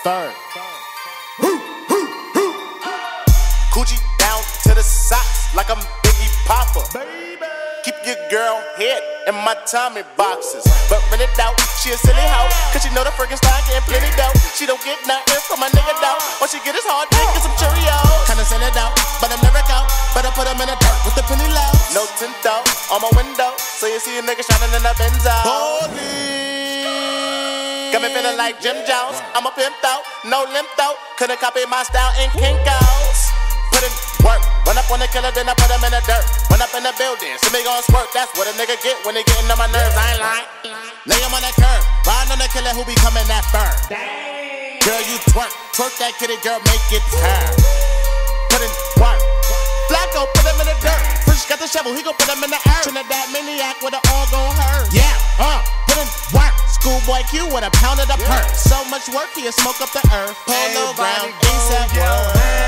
Bird. Coochie down to the socks like I'm Biggie Popper. Keep your girl head in my Tommy boxes. But rent it out, she a silly hoe, cause she know the friggin' style getting plenty dough. She don't get nothing from my nigga though. What she get is hard dick and some Cheerios. Kinda send it out, but I'm never out. But I put them in the dirt with the penny low. No tint out on my window, so you see a nigga shining in the Benzo. Holy, got me feeling like Jim Jones. I'm a pimp out, no limp out. Couldn't copy my style in Kinko's. Put in work, run up on the killer, then I put him in the dirt. Run up in the building, see me gon' squirt. That's what a nigga get when he gettin' on my nerves. I ain't lying. Lay him on that curb, riding on the killer who be coming that firm. Girl, you twerk, twerk that kitty, girl, make it turn. Put in work, Flacco, put him in the dirt. Fresh got the shovel, he gon' put him in the earth. Trinidad maniac with it all gon' hurt. Yeah, put in work. Schoolboy Q with a pound of the perk. So much work, he'll smoke up the earth. Polo ground, ASAP world.